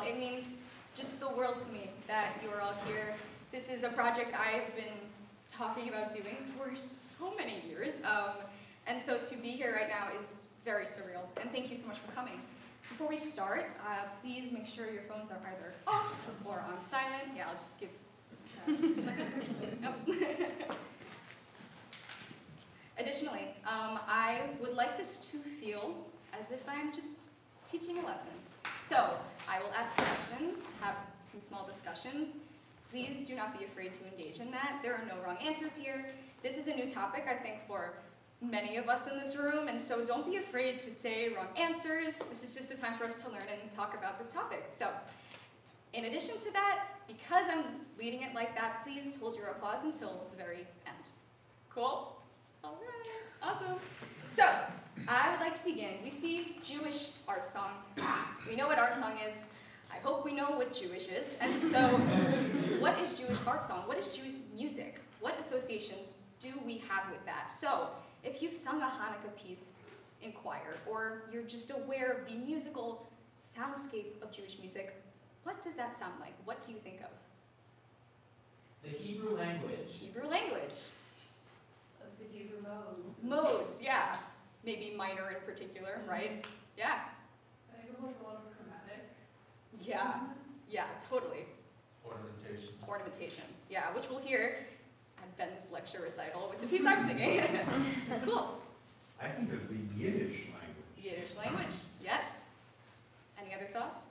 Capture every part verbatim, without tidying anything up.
it means just the world to me that you are all here. This is a project I've been talking about doing for so many years, um, and so to be here right now is very surreal, and thank you so much for coming. Before we start, uh, please make sure your phones are either off or on silent. Yeah, I'll just give uh, a second. Nope. Additionally, um, I would like this to feel as if I'm just teaching a lesson. So, I will ask questions, have some small discussions. Please do not be afraid to engage in that. There are no wrong answers here. This is a new topic, I think, for many of us in this room, and so don't be afraid to say wrong answers. This is just a time for us to learn and talk about this topic. So, in addition to that, because I'm leading it like that, please hold your applause until the very end. Cool? All right, awesome. So, I would like to begin. We see Jewish art song. We know what art song is. I hope we know what Jewish is. And so, what is Jewish art song? What is Jewish music? What associations do we have with that? So, if you've sung a Hanukkah piece in choir, or you're just aware of the musical soundscape of Jewish music, what does that sound like? What do you think of? The Hebrew language. Hebrew language. Of the Hebrew modes. Modes, yeah. Maybe minor in particular, right? Yeah. I think of like a lot of chromatic. Yeah, yeah, totally. Ornamentation. Ornamentation, yeah, which we'll hear at Ben's lecture recital with the piece I'm singing. Cool. I think of the Yiddish language. Yiddish language, yes. Any other thoughts?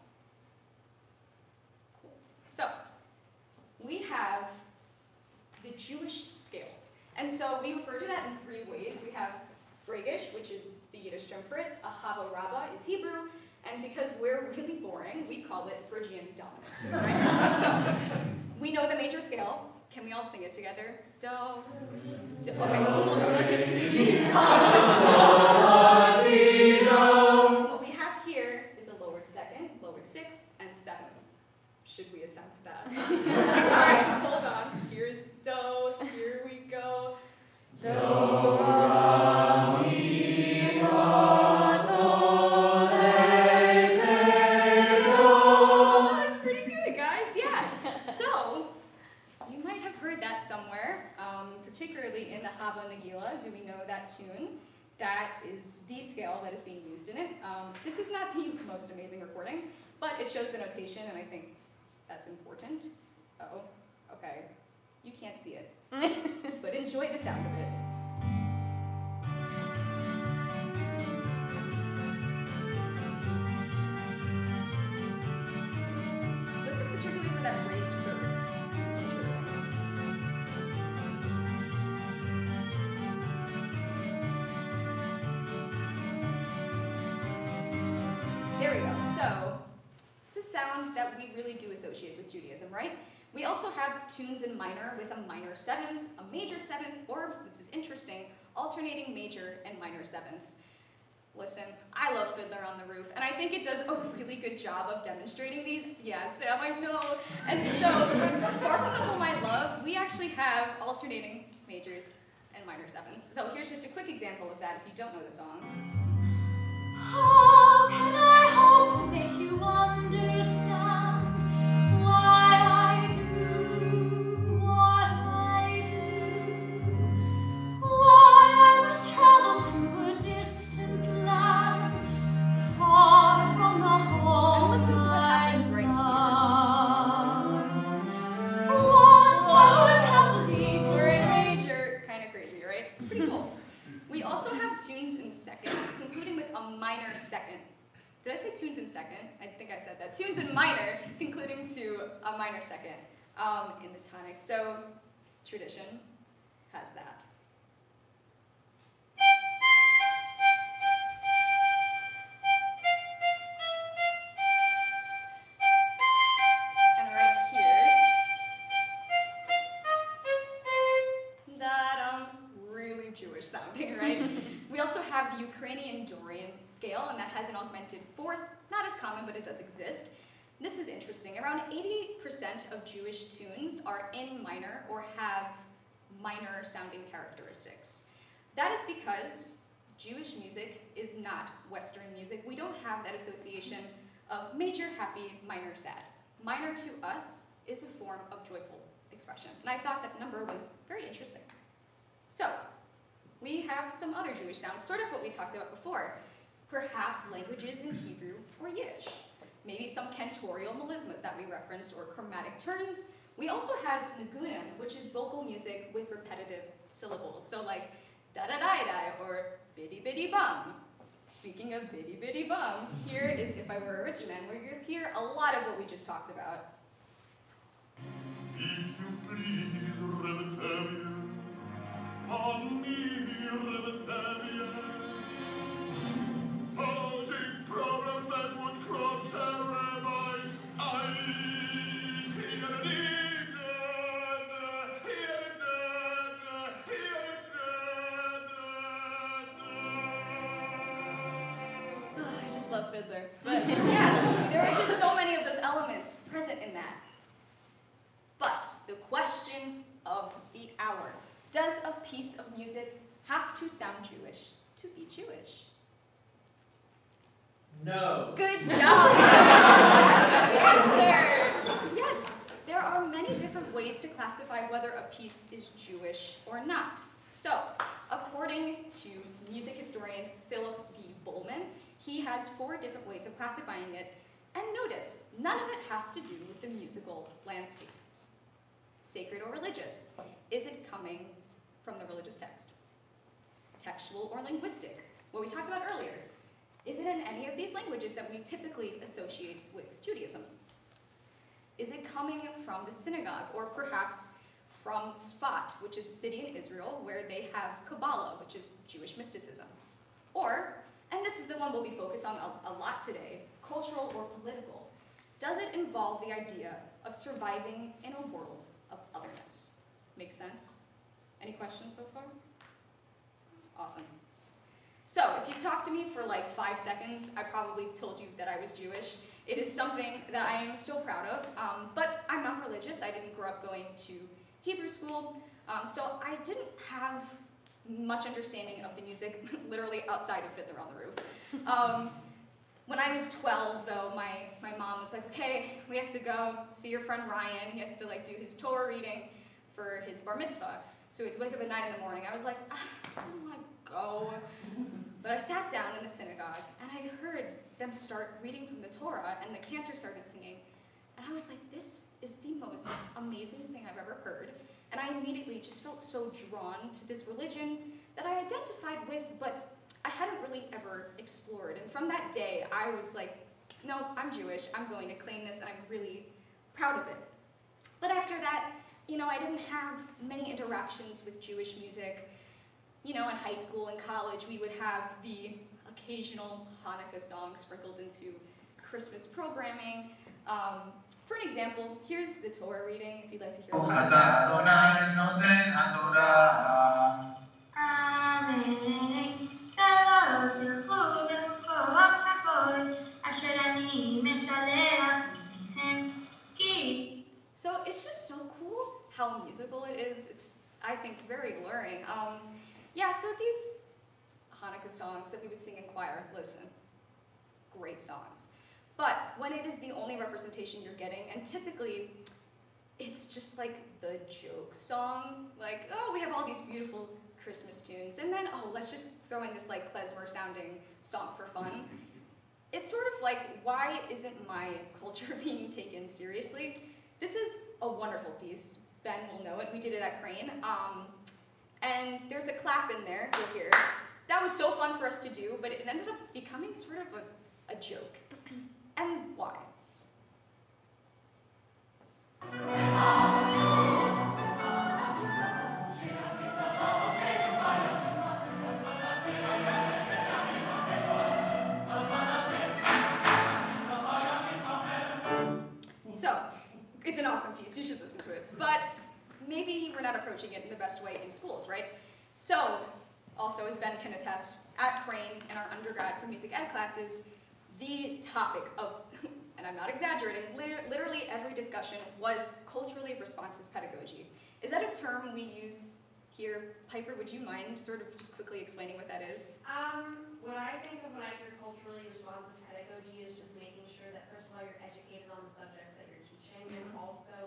Cool. So, we have the Jewish scale. And so we refer to that in three ways. We have Phrygish, which is the Yiddish term for it. Ahava Rabbah is Hebrew. And because we're really boring, we call it Phrygian dominant. Right? So, we know the major scale. Can we all sing it together? Do. Do. Okay, hold on. What we have here is a lowered second, lowered sixth, and seventh. Should we attempt that? All right, hold on. Here's Do. Here we go. Do, ra, mi, fa, sol, re, te, do. Oh, that's pretty good, guys. Yeah. So, you might have heard that somewhere, um, particularly in the Haba Nagila. Do we know that tune? That is the scale that is being used in it. Um, this is not the most amazing recording, but it shows the notation, and I think that's important. Uh-oh, okay. You can't see it, but enjoy the sound of it. Listen particularly for that raised third. It's interesting. There we go. So, it's a sound that we really do associate with Judaism, right? We also have tunes in minor with a minor seventh, a major seventh, or, this is interesting, alternating major and minor sevenths. Listen, I love Fiddler on the Roof, and I think it does a really good job of demonstrating these. Yeah, Sam, I know. And so, Far From the Home I Love, we actually have alternating majors and minor sevenths. So here's just a quick example of that if you don't know the song. How can I hope to make you understand why I do what I do? Why I must travel to a distant land, far from the home And listen to what happens right here. Once I was happily We're in major, kind of crazy, right? Pretty cool. We also have tunes in second, concluding with a minor second. Did I say tunes in second? I think I said that. Tunes in minor, concluding to a minor second um, in the tonic. So, tradition has that. And right here, that um, really Jewish sounding, right? We also have the Ukrainian Dorian scale, and that has an augmented fourth, not as common, but it does exist. This is interesting. Around eighty percent of Jewish tunes are in minor or have minor sounding characteristics. That is because Jewish music is not Western music. We don't have that association of major, happy, minor, sad. Minor to us is a form of joyful expression. And I thought that number was very interesting. So, we have some other Jewish sounds, sort of what we talked about before. Perhaps languages in Hebrew or Yiddish. Maybe some cantorial melismas that we referenced, or chromatic turns. We also have nigunim, which is vocal music with repetitive syllables. So like da-da-da-da, or biddy-biddy-bum. Speaking of biddy-biddy-bum, here is If I Were a Rich Man, where you hear a lot of what we just talked about. If you please, Rebetavia, pardon me, Rebetavia, posing problems that would cross a rabbi's eyes. I just love Fiddler. But yeah, there are just so many of those elements present in that. But the question of the hour, does a piece of music have to sound Jewish to be Jewish? No. Good job! That's the answer! Yes, there are many different ways to classify whether a piece is Jewish or not. So, according to music historian Philip V. Bowman, he has four different ways of classifying it, and notice, none of it has to do with the musical landscape. Sacred or religious? Is it coming from the religious text? Textual or linguistic? What we talked about earlier. Is it in any of these languages that we typically associate with Judaism? Is it coming from the synagogue, or perhaps from Tzfat, which is a city in Israel where they have Kabbalah, which is Jewish mysticism? Or, and this is the one we'll be focused on a, a lot today, cultural or political. Does it involve the idea of surviving in a world of otherness? Make sense? Any questions so far? Awesome. So, if you talk to me for like five seconds, I probably told you that I was Jewish. It is something that I am so proud of, um, but I'm not religious. I didn't grow up going to Hebrew school, um, so I didn't have much understanding of the music, literally outside of Fiddler on the Roof. Um, when I was twelve, though, my, my mom was like, okay, we have to go see your friend Ryan. He has to like do his Torah reading for his bar mitzvah. So we had to wake up at nine in the morning. I was like, ah, I don't want to go. But I sat down in the synagogue, and I heard them start reading from the Torah, and the cantor started singing. And I was like, this is the most amazing thing I've ever heard. And I immediately just felt so drawn to this religion that I identified with, but I hadn't really ever explored. And from that day, I was like, no, I'm Jewish. I'm going to claim this, and I'm really proud of it. But after that, you know, I didn't have many interactions with Jewish music. You know, in high school and college, we would have the occasional Hanukkah song sprinkled into Christmas programming. Um, for an example, here's the Torah reading, if you'd like to hear it. Amen. So it's just so cool how musical it is. It's, I think, very alluring. Um, yeah, so these Hanukkah songs that we would sing in choir, listen, great songs. But when it is the only representation you're getting, and typically it's just like the joke song, like, oh, we have all these beautiful Christmas tunes, and then, oh, let's just throw in this like klezmer sounding song for fun. It's sort of like, why isn't my culture being taken seriously? This is a wonderful piece. Ben will know it. We did it at Crane. Um, and there's a clap in there, you'll hear. That was so fun for us to do, but it ended up becoming sort of a, a joke. And why? So, it's an awesome piece, you should listen to it. But maybe we're not approaching it in the best way in schools, right? So, also as Ben can attest, at Crane in our undergrad for music ed classes, the topic of, and I'm not exaggerating, liter literally every discussion was culturally responsive pedagogy. Is that a term we use here? Piper, would you mind sort of just quickly explaining what that is? Um, what I think of when I hear culturally responsive pedagogy is just making sure that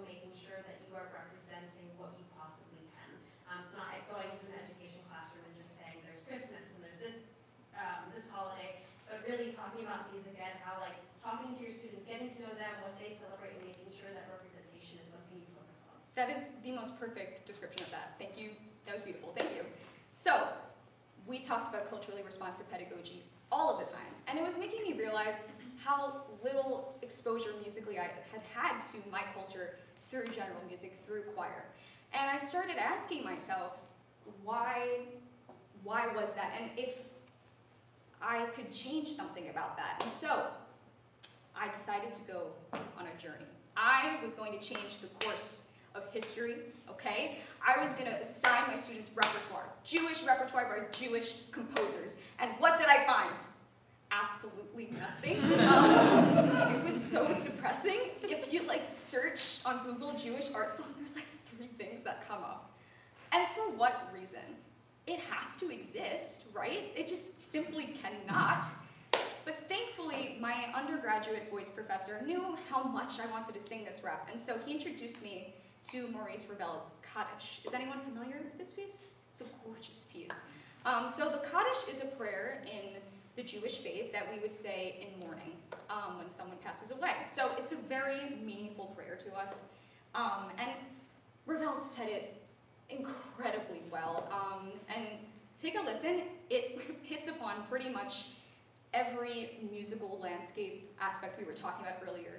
making sure that you are representing what you possibly can. Um, so not going to an education classroom and just saying there's Christmas and there's this, um, this holiday, but really talking about music and how like talking to your students, getting to know them, what they celebrate, and making sure that representation is something you focus on. That is the most perfect description of that. Thank you. That was beautiful. Thank you. So, we talked about culturally responsive pedagogy all of the time, and it was making me realize how little exposure musically I had had to my culture through general music, through choir. And I started asking myself, why, why was that? And if I could change something about that. And so, I decided to go on a journey. I was going to change the course of history, okay? I was gonna assign my students repertoire, Jewish repertoire by Jewish composers. And what did I find? Absolutely nothing. Um, it was so depressing. If you like search on Google Jewish art song, there's like three things that come up. And for what reason? It has to exist, right? It just simply cannot. But thankfully, my undergraduate voice professor knew how much I wanted to sing this rap, and so he introduced me to Maurice Ravel's Kaddish. Is anyone familiar with this piece? It's a gorgeous piece. Um, so the Kaddish is a prayer in the Jewish faith that we would say in mourning um, when someone passes away. So it's a very meaningful prayer to us. Um, and Ravel said it incredibly well. Um, and take a listen. It hits upon pretty much every musical landscape aspect we were talking about earlier.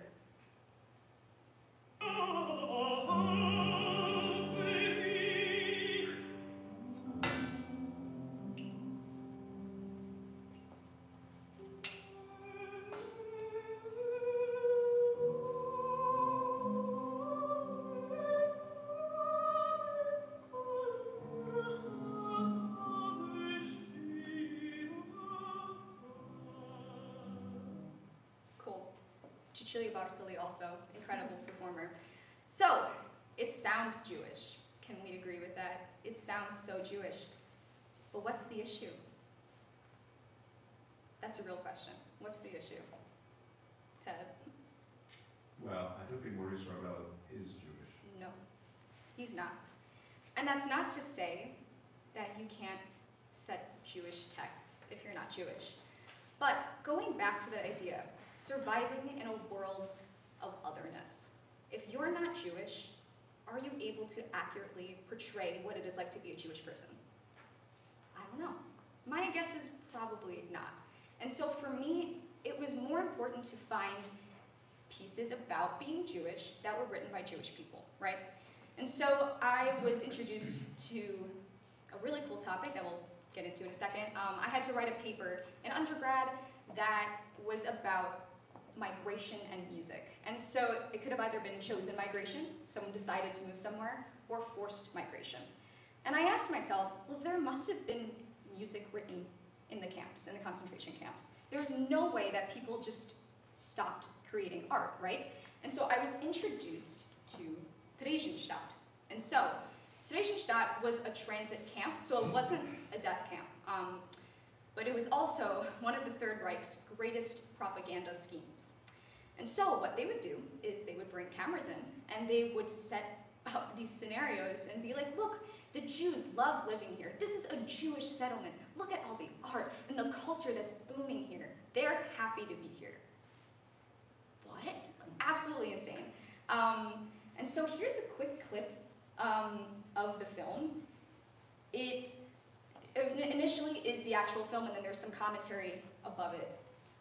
Cecilia Bartoli, also incredible performer. So, it sounds Jewish. Can we agree with that? It sounds so Jewish. But what's the issue? That's a real question. What's the issue? Ted? Well, I don't think Maurice Ravel is Jewish. No, he's not. And that's not to say that you can't set Jewish texts if you're not Jewish. But going back to the idea, surviving in a world of otherness. If you're not Jewish, are you able to accurately portray what it is like to be a Jewish person? I don't know. My guess is probably not. And so for me, it was more important to find pieces about being Jewish that were written by Jewish people, right? And so I was introduced to a really cool topic that we'll get into in a second. Um, I had to write a paper in undergrad that was about migration and music. And so it could have either been chosen migration, someone decided to move somewhere, or forced migration. And I asked myself, well, there must have been music written in the camps, in the concentration camps. There's no way that people just stopped creating art, right? And so I was introduced to Theresienstadt. And so Theresienstadt was a transit camp, so it wasn't a death camp. Um, but it was also one of the Third Reich's greatest propaganda schemes. And so what they would do is they would bring cameras in, and they would set up these scenarios and be like, look, the Jews love living here. This is a Jewish settlement. Look at all the art and the culture that's booming here. They're happy to be here. What? Absolutely insane. Um, and so here's a quick clip um, of the film. It initially is the actual film, and then there's some commentary above it.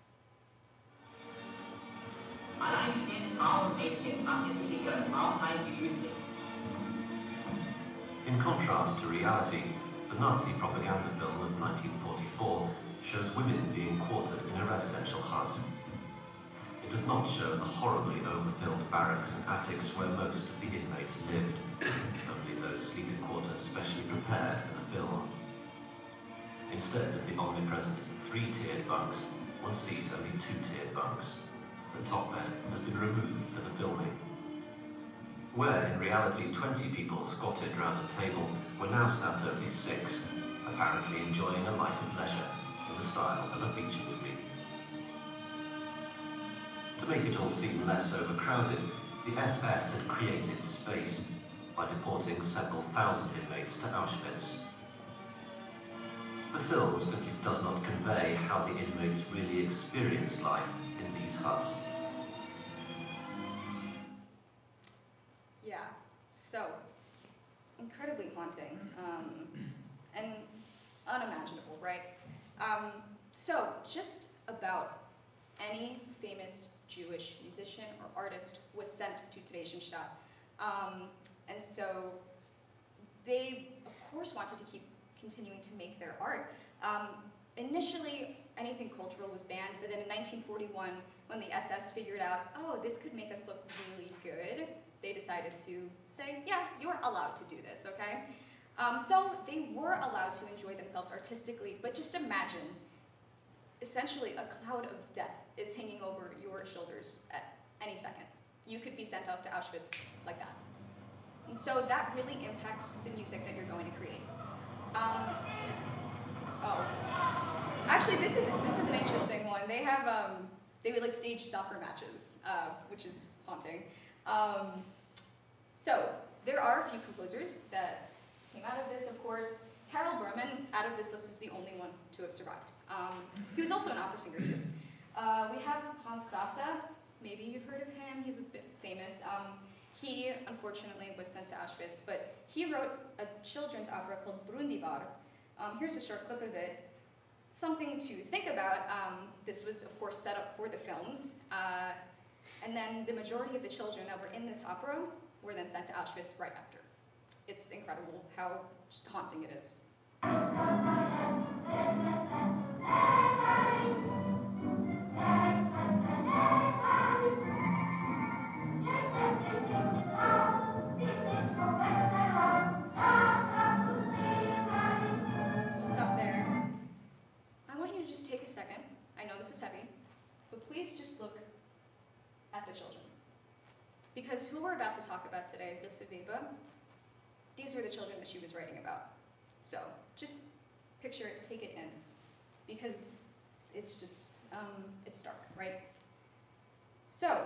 In contrast to reality, the Nazi propaganda film of nineteen forty-four shows women being quartered in a residential hut. It does not show the horribly overfilled barracks and attics where most of the inmates lived, only those sleeping quarters specially prepared for the film. Instead of the omnipresent three-tiered bunks, one sees only two-tiered bunks. The top bed has been removed for the filming. Where, in reality, twenty people squatted round a table, were now sat only six, apparently enjoying a life of leisure, in the style of a feature movie. To make it all seem less overcrowded, The S S had created space by deporting several thousand inmates to Auschwitz. The film simply does not convey how the inmates really experienced life in these huts. Yeah, so incredibly haunting um, and unimaginable, right? Um, so just about any famous Jewish musician or artist was sent to Theresienstadt. Um, and so they, of course, wanted to keep continuing to make their art. Um, initially, anything cultural was banned, but then in nineteen forty-one, when the S S figured out, oh, this could make us look really good, they decided to say, yeah, you're allowed to do this, okay? Um, so they were allowed to enjoy themselves artistically, but just imagine, essentially a cloud of death is hanging over your shoulders at any second. You could be sent off to Auschwitz like that. And so that really impacts the music that you're going to create. Um, oh, actually, this is this is an interesting one. They have um, they would like stage soccer matches, uh, which is haunting. Um, so there are a few composers that came out of this, of course. Karel Berman, out of this list, is the only one to have survived. Um, he was also an opera singer too. Uh, we have Hans Krasse. Maybe you've heard of him. He's a bit famous. Um, he, unfortunately, was sent to Auschwitz, but he wrote a children's opera called Brundibar. Um, here's a short clip of it. Something to think about. Um, this was, of course, set up for the films. Uh, and then the majority of the children that were in this opera were then sent to Auschwitz right after. It's incredible how haunting it is. Because who we're about to talk about today, Lise Webe, these were the children that she was writing about. So just picture it, take it in, because it's just, um, it's stark, right? So,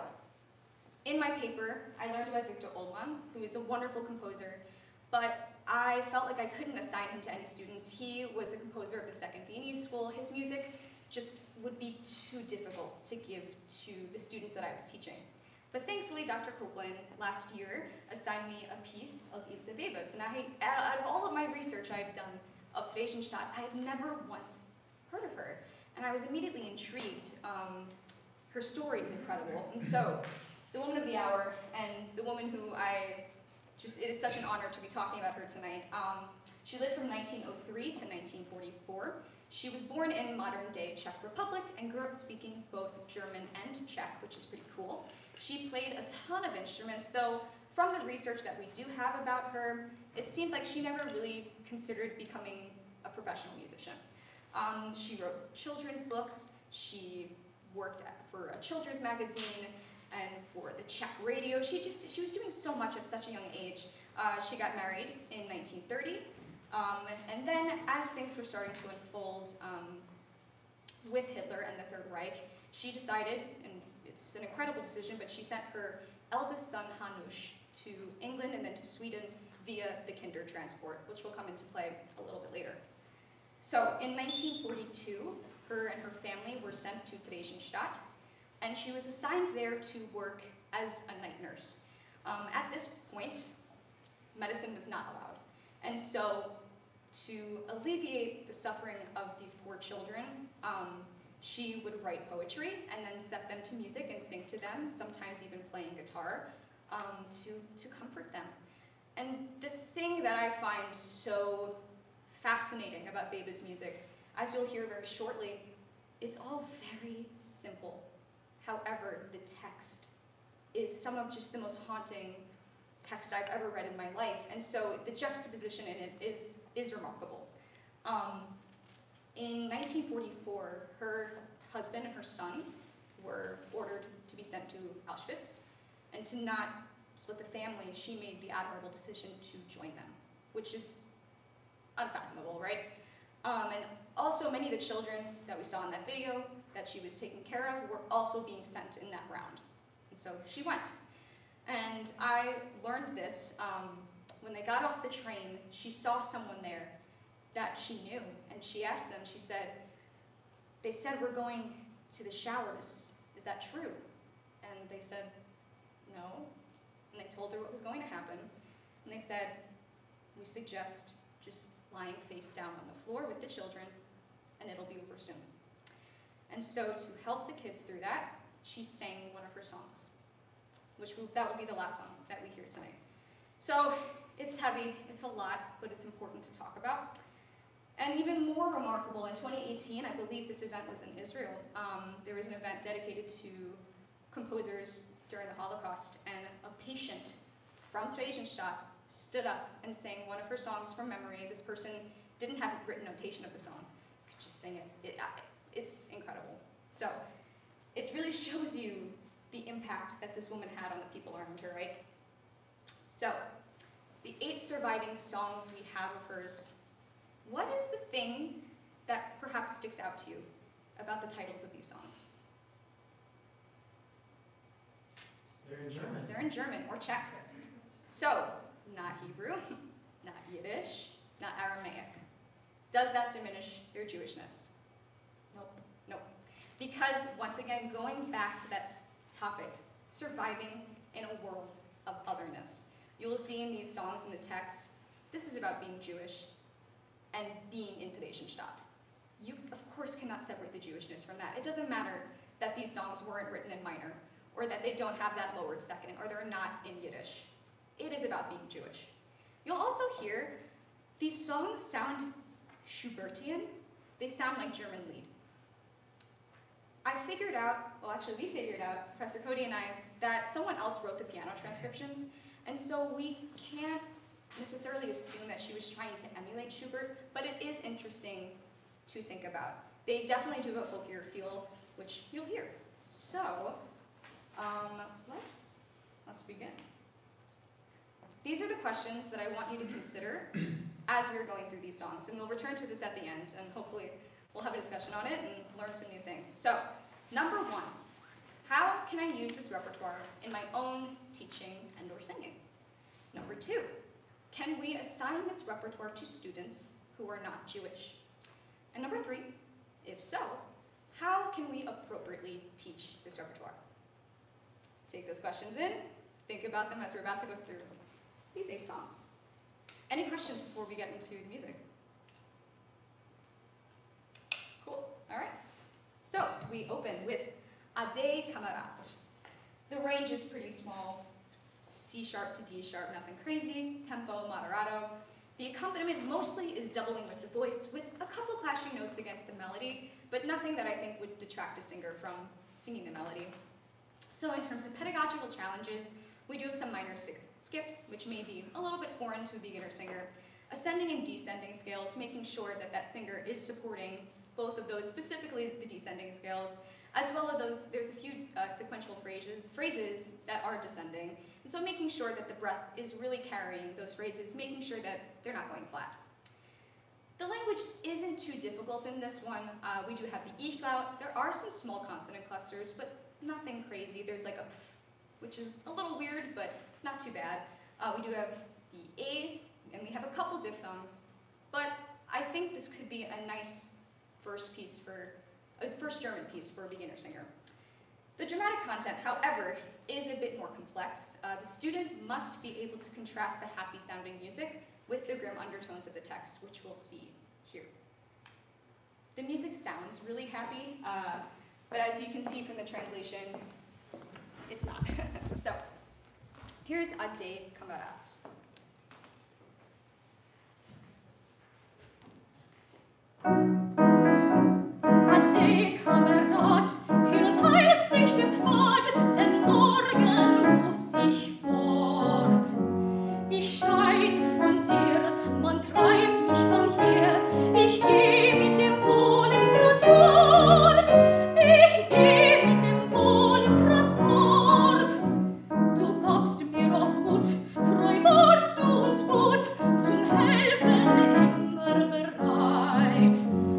in my paper, I learned about Victor Ullmann, who is a wonderful composer, but I felt like I couldn't assign him to any students. He was a composer of the Second Viennese School. His music just would be too difficult to give to the students that I was teaching. But thankfully, Doctor Copeland last year assigned me a piece of Lise Webe. And I, out of all of my research I've done of Theresienstadt, I had never once heard of her. And I was immediately intrigued. Um, her story is incredible. And so, the woman of the hour, and the woman who I just, it is such an honor to be talking about her tonight. Um, she lived from nineteen oh three to nineteen forty-four. She was born in modern-day Czech Republic and grew up speaking both German and Czech, which is pretty cool. She played a ton of instruments, though from the research that we do have about her, it seemed like she never really considered becoming a professional musician. Um, she wrote children's books, she worked at, for a children's magazine, and for the Czech radio. She just, she was doing so much at such a young age. Uh, she got married in nineteen thirty, um, and then as things were starting to unfold um, with Hitler and the Third Reich, she decided, and it's an incredible decision, but she sent her eldest son, Hanush, to England and then to Sweden via the Kinder transport, which will come into play a little bit later. So in nineteen forty-two, her and her family were sent to Theresienstadt, and she was assigned there to work as a night nurse. Um, at this point, medicine was not allowed. And so to alleviate the suffering of these poor children, um, she would write poetry and then set them to music and sing to them, sometimes even playing guitar, um, to, to comfort them. And the thing that I find so fascinating about Webe's music, as you'll hear very shortly, it's all very simple. However, the text is some of just the most haunting text I've ever read in my life, and so the juxtaposition in it is, is remarkable. Um, in nineteen forty-four, her husband and her son were ordered to be sent to Auschwitz, and to not split the family, she made the admirable decision to join them, which is unfathomable, right? Um, and also many of the children that we saw in that video that she was taking care of were also being sent in that round. And so she went. And I learned this um, when they got off the train. She saw someone there that she knew, and she asked them, she said, they said we're going to the showers. Is that true? And they said, no. And they told her what was going to happen. And they said, we suggest just lying face down on the floor with the children, and it'll be over soon. And so to help the kids through that, she sang one of her songs, which will, that will be the last song that we hear tonight. So it's heavy, it's a lot, but it's important to talk about. And even more remarkable, in twenty eighteen, I believe this event was in Israel, um, there was an event dedicated to composers during the Holocaust, and a patient from Theresienstadt stood up and sang one of her songs from memory. This person didn't have a written notation of the song, could just sing it. it I, it's incredible. So it really shows you the impact that this woman had on the people around her, right? So the eight surviving songs we have of hers, what is the thing that perhaps sticks out to you about the titles of these songs? They're in German. They're in German or Czech. So, not Hebrew, not Yiddish, not Aramaic. Does that diminish their Jewishness? Nope, nope. Because, once again, going back to that topic, surviving in a world of otherness. You will see in these songs in the text, this is about being Jewish and being in Theresienstadt. You, of course, cannot separate the Jewishness from that. It doesn't matter that these songs weren't written in minor, or that they don't have that lowered second, or they're not in Yiddish. It is about being Jewish. You'll also hear these songs sound Schubertian. They sound like German Lied. I figured out, well actually we figured out, Professor Cody and I, that someone else wrote the piano transcriptions, and so we can't necessarily assume that she was trying to emulate Schubert, but it is interesting to think about. They definitely do have a folkier feel, which you'll hear. So, um, let's, let's begin. These are the questions that I want you to consider as we're going through these songs, and we'll return to this at the end, and hopefully we'll have a discussion on it and learn some new things. So, number one, how can I use this repertoire in my own teaching and or singing? Number two, can we assign this repertoire to students who are not Jewish? And number three, if so, how can we appropriately teach this repertoire? Take those questions in, think about them as we're about to go through these eight songs. Any questions before we get into the music? Cool, all right. So we open with Ade Kamerat. The range is pretty small, C sharp to D sharp, nothing crazy, tempo moderato. The accompaniment mostly is doubling with the voice, with a couple clashing notes against the melody, but nothing that I think would detract a singer from singing the melody. So in terms of pedagogical challenges, we do have some minor skips, which may be a little bit foreign to a beginner singer. Ascending and descending scales, making sure that that singer is supporting both of those, specifically the descending scales, as well as those, there's a few uh, sequential phrases, phrases that are descending. And so making sure that the breath is really carrying those phrases, making sure that they're not going flat. The language isn't too difficult in this one. Uh, we do have the Ich-Laut. There are some small consonant clusters, but nothing crazy. There's like a F, which is a little weird, but not too bad. Uh, we do have the A, and we have a couple diphthongs. But I think this could be a nice first piece for, a first German piece for a beginner singer. The dramatic content, however, is a bit more complex. Uh, the student must be able to contrast the happy sounding music with the grim undertones of the text, which we'll see here. The music sounds really happy, uh, but as you can see from the translation, it's not. So, here's Ade Kamerat. Ade Kamerat, hielt heilt sich dem Pfad, denn morgen muss ich fort. Ich scheide von dir, man treibt mich von hier, ich geh mit dem Wohlen Transport, ich geh mit dem Wohlen Transport. Du gabst mir auf Mut, treu warst du und gut, zum Helfen immer bereit.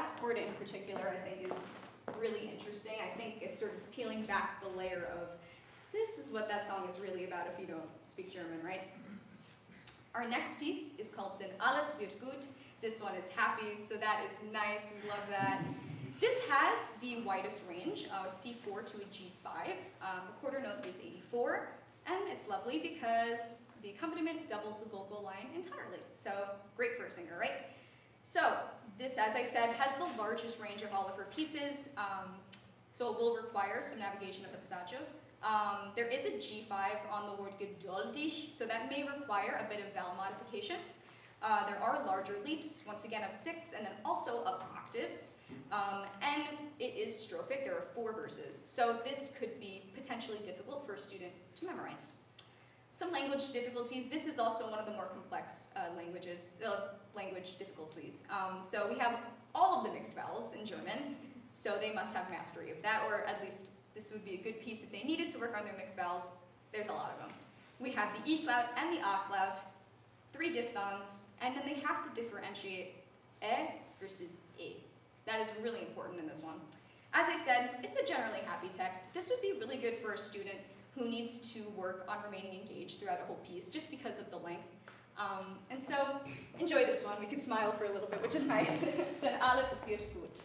last chord in particular, I think, is really interesting. I think it's sort of peeling back the layer of, this is what that song is really about if you don't speak German, right? Our next piece is called Denn alles wird gut. This one is happy, so that is nice, we love that. This has the widest range, uh, C four to a G five. Um, the quarter note is eighty-four, and it's lovely because the accompaniment doubles the vocal line entirely. So great for a singer, right? So this, as I said, has the largest range of all of her pieces, um, so it will require some navigation of the passaggio. Um, there is a G five on the word geduldig, so that may require a bit of vowel modification. Uh, there are larger leaps, once again of sixths, and then also of octaves. Um, and it is strophic, there are four verses. So this could be potentially difficult for a student to memorize. Some language difficulties. This is also one of the more complex uh, languages, uh, language difficulties. Um, so we have all of the mixed vowels in German, so they must have mastery of that, or at least this would be a good piece if they needed to work on their mixed vowels. There's a lot of them. We have the E-cloud and the A-cloud, three diphthongs, and then they have to differentiate E versus E. That is really important in this one. As I said, it's a generally happy text. This would be really good for a student who needs to work on remaining engaged throughout a whole piece just because of the length. Um, and so, enjoy this one. We can smile for a little bit, which is nice. Denn alles wird gut.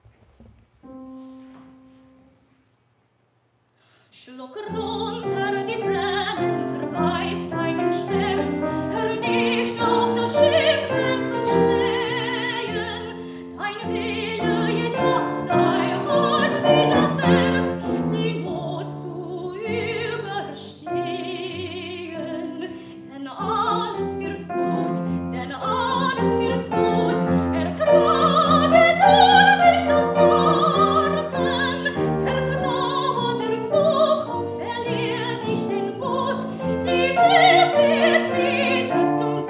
Schluck runter die Tränen, verbeiß deinen Schmerz, hör nicht auf das Schimpfen und Schmähen. Dein Wille jedoch sei hart wie das Herz, die Not zu überstehen. Denn alles wird gut, denn alles wird gut, ertrage du dich das Warten, vertraue der Zukunft, verlier nicht den Mut, die Welt wird wieder zum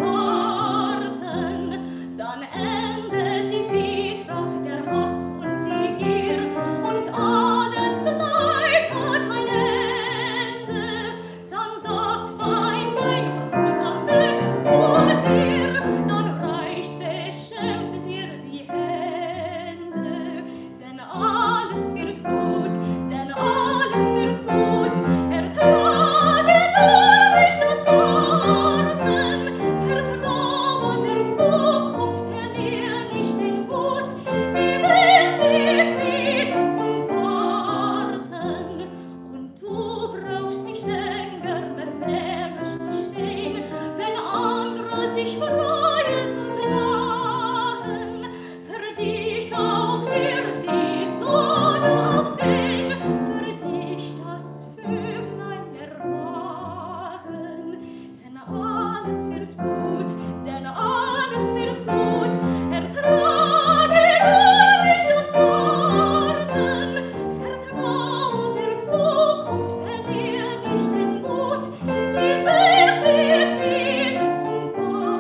Garten. Dann endet die Zwietracht, der Hass und die Gier, und alles Leid hat ein Ende. Dann sagt fein mein guter Mensch zu dir, dann reicht beschämt dir die Hände. Denn alles wird gut, denn alles wird gut, ertrage du dich das Warten, vertraue der Zukunft, verlier nicht den Mut, die Welt wird wieder zum Garten. Und du brauchst nicht länger mehr ferne stehen, wenn andere sich freuen und lachen. Für dich auch wird die Sonne aufgehen, für dich das Vöglein erwachen. Denn alles wird gut, denn alles wird gut, ertrage du dich das Warten, vertraue der Zukunft, verlier nicht den Mut, die Welt wird wieder zum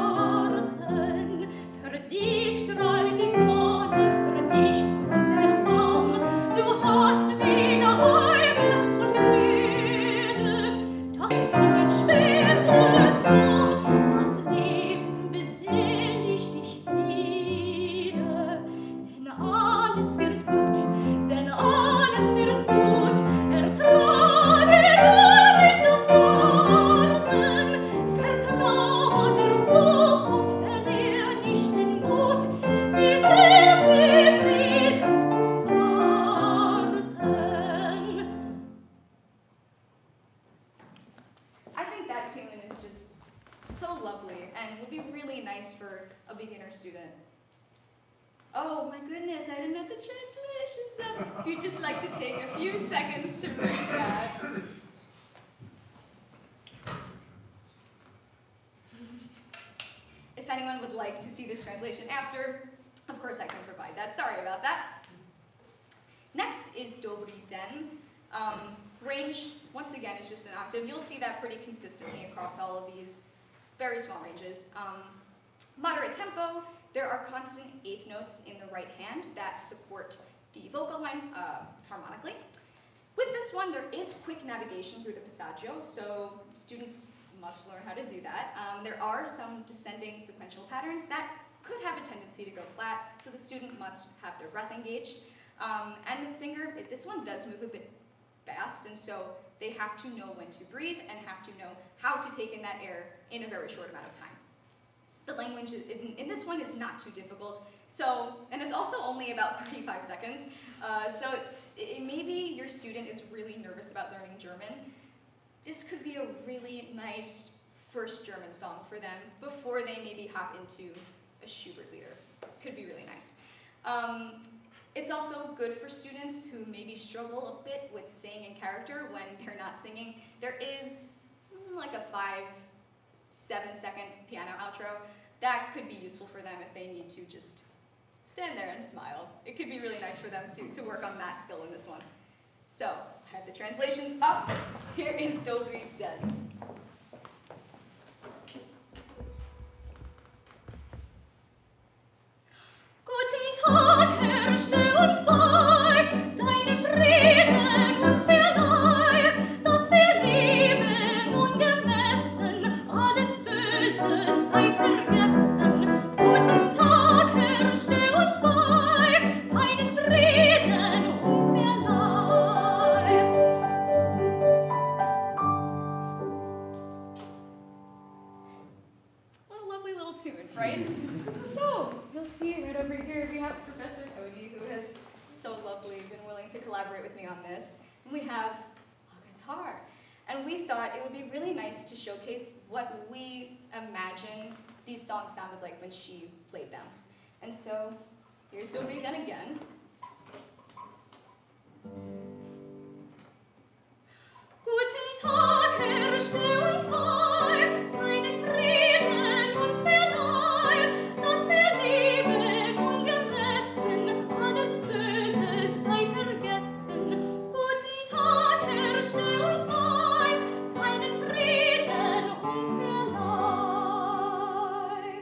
Garten. Für dich strahlt die Sonne, für dich und der Baum, du hast wieder Heimat und Freude. Dort war ein schwerer Traum, das Leben besinnlich dich wieder. Denn alles wird gut, denn alles wird gut, ertrage du dich das Warten, vertraue der Zukunft, verlier nicht den Mut, die Welt wird wieder zum Garten. I think that tune is just so lovely and would be really nice for a beginner student. Oh my goodness, I didn't have the translations up. If you'd just like to take a few seconds to read that. If anyone would like to see this translation after, of course I can provide that. Sorry about that. Next is Dobry Den. Um, range, once again, is just an octave. You'll see that pretty consistently across all of these very small ranges. Um, moderate tempo. There are constant eighth notes in the right hand that support the vocal line uh, harmonically. With this one, there is quick navigation through the passaggio, so students must learn how to do that. Um, there are some descending sequential patterns that could have a tendency tendency to go flat, so the student must have their breath engaged. Um, and the singer, this one does move a bit fast, and so they have to know when to breathe and have to know how to take in that air in a very short amount of time. The language in, in this one is not too difficult, so, and it's also only about thirty-five seconds, uh, so it, maybe your student is really nervous about learning German. This could be a really nice first German song for them before they maybe hop into a Schubert lieder. Could be really nice. Um, it's also good for students who maybe struggle a bit with saying in character when they're not singing. There is mm, like a five, seven second piano outro that could be useful for them if they need to just stand there and smile. It could be really nice for them to, to work on that skill in this one. So, I have the translations up. Here is Dobrý den. Guten Tag, Herr, steh uns bei, deinen Frieden uns verleih, dass wir leben ungemessen, alles Böse sei vergessen. Guten Tag, Herr, steh uns bei, deinen Frieden uns verleih. What a lovely little tune, right? So, you'll see right over here we have Professor Cody, who has so lovely been willing to collaborate with me on this. And we have a guitar. And we thought it would be really nice to showcase what we imagine these songs sounded like when she played them. And so, here's Dobrý den again. Guten Tag, Herr, steh uns bei, deinen Frieden uns verleih, dass wir leben ungemessen, alles Böse sei vergessen. Guten Tag, Herr, steh uns bei, deinen Frieden uns verleih.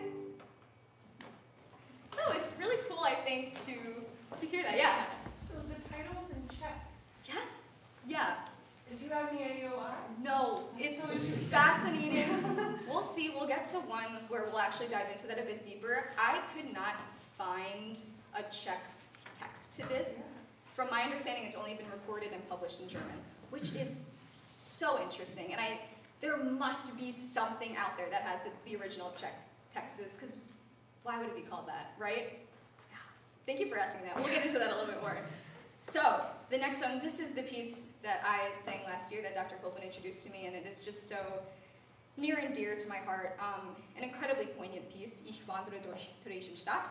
So, it's really cool, I think, to, to hear that. Yeah. So the title's in Czech. Yeah? Yeah. Do you have any idea why? No, it's so interesting. fascinating. We'll see, we'll get to one where we'll actually dive into that a bit deeper. I could not find a Czech text to this. From my understanding, it's only been recorded and published in German, which is so interesting. And I, there must be something out there that has the, the original Czech texts, because why would it be called that, right? Yeah. Thank you for asking that. We'll get into that a little bit more. So, the next song, this is the piece that I sang last year that Doctor Copeland introduced to me, and it is just so near and dear to my heart. Um, an incredibly poignant piece, Ich wandere durch Theresienstadt.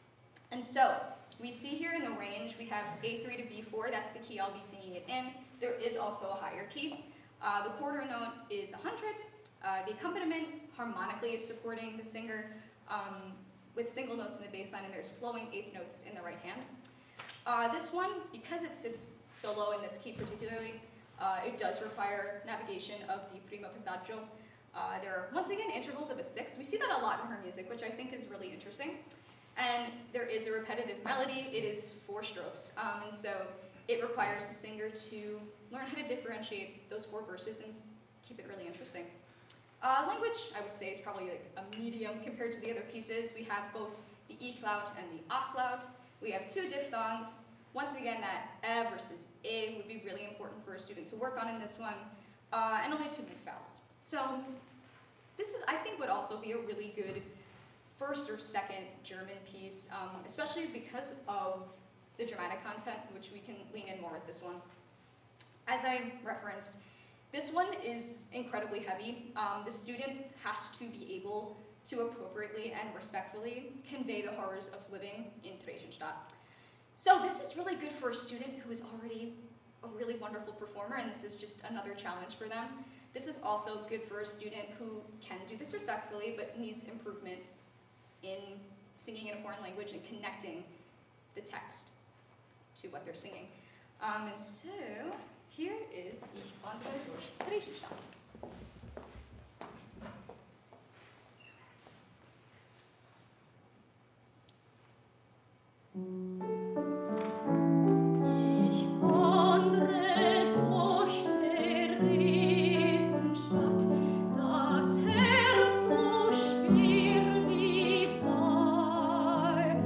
And so, we see here in the range, we have A three to B four, that's the key I'll be singing it in. There is also a higher key. Uh, the quarter note is one hundred. Uh, the accompaniment harmonically is supporting the singer um, with single notes in the bass line, and there's flowing eighth notes in the right hand. Uh, this one, because it sits so low in this key particularly, uh, it does require navigation of the primo passaggio. Uh, there are, once again, intervals of a sixth. We see that a lot in her music, which I think is really interesting. And there is a repetitive melody. It is four strophes, um, and so it requires the singer to learn how to differentiate those four verses and keep it really interesting. Uh, language, I would say, is probably like a medium compared to the other pieces. We have both the ich laut and the ach laut. We have two diphthongs. Once again, that e versus a would be really important for a student to work on in this one, uh, and only two mixed vowels. So this is, I think, would also be a really good first or second German piece, um, especially because of the dramatic content, which we can lean in more with this one. As I referenced, this one is incredibly heavy. Um, the student has to be able to appropriately and respectfully convey the horrors of living in Theresienstadt. So this is really good for a student who is already a really wonderful performer, and this is just another challenge for them. This is also good for a student who can do this respectfully, but needs improvement in singing in a foreign language and connecting the text to what they're singing. Um, and so, here is Ich wandere durch Theresienstadt. Ich wandre durch Theresienstadt, das Herz so schwer wie Blei.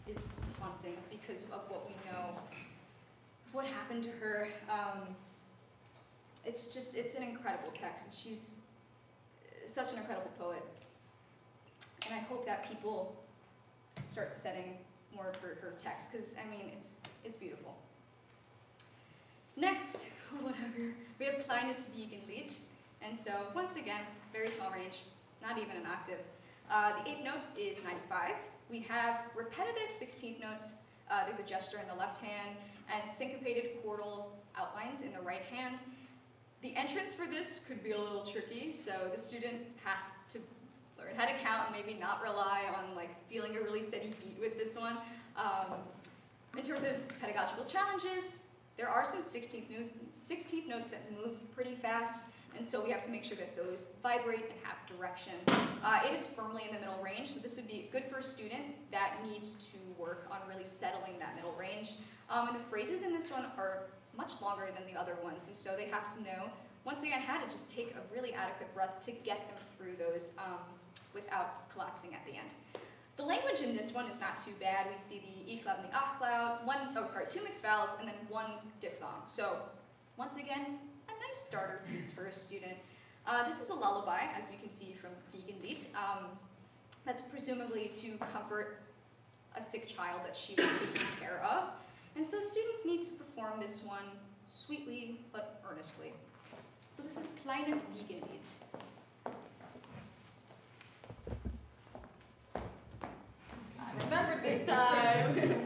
is haunting because of what we know, of what happened to her. Um, it's just, it's an incredible text. She's such an incredible poet. And I hope that people start setting more of her, her text, because, I mean, it's, it's beautiful. Next, or whatever, we have Kleines Wiegenlied. And so, once again, very small range, not even an octave. Uh, the eighth note is ninety-five. We have repetitive sixteenth notes. Uh, there's a gesture in the left hand, and syncopated chordal outlines in the right hand. The entrance for this could be a little tricky, so the student has to learn how to count and maybe not rely on like feeling a really steady beat with this one. Um, in terms of pedagogical challenges, there are some sixteenth notes, sixteenth notes that move pretty fast, and so we have to make sure that those vibrate and have direction. Uh, it is firmly in the middle range, so this would be good for a student that needs to work on really settling that middle range. Um, and the phrases in this one are much longer than the other ones, and so they have to know, once again, how to just take a really adequate breath to get them through those um, without collapsing at the end. The language in this one is not too bad. We see the E cloud and the Ah cloud, one, oh sorry, two mixed vowels, and then one diphthong. So, once again, a nice starter piece for a student. Uh, this is a lullaby, as we can see from Wiegenlied. Um, that's presumably to comfort a sick child that she was taking care of. And so students need to perform this one sweetly but earnestly. So this is Kleines Wiegenlied. I remembered this time.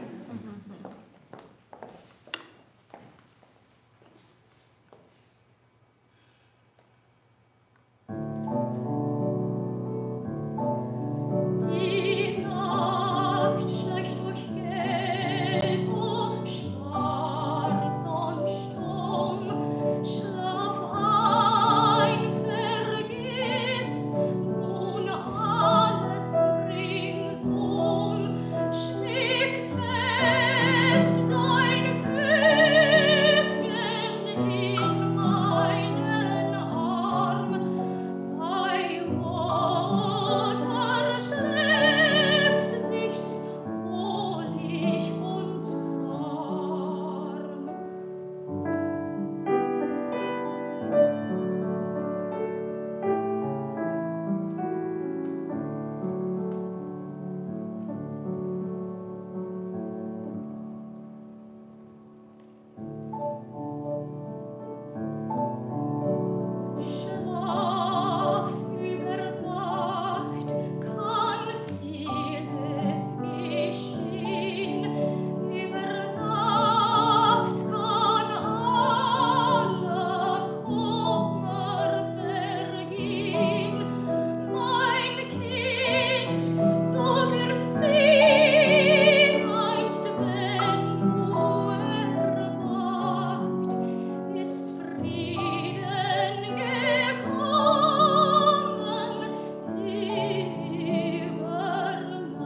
Die Nacht schleicht durch Ghetto, schwarz und stumm. Schlaf ein, vergiss nun alles ringsum. Schläg fest dein Köpfchen in meinen Arm. Bei Mutter schläft sich's wohlig und warm. Schlaf über Nacht, kann vieles geschehen. Über Nacht kann aller Kummer vergehen. Mein Kind, du wirst sehen, einst wenn du erwacht, ist Frieden gekommen über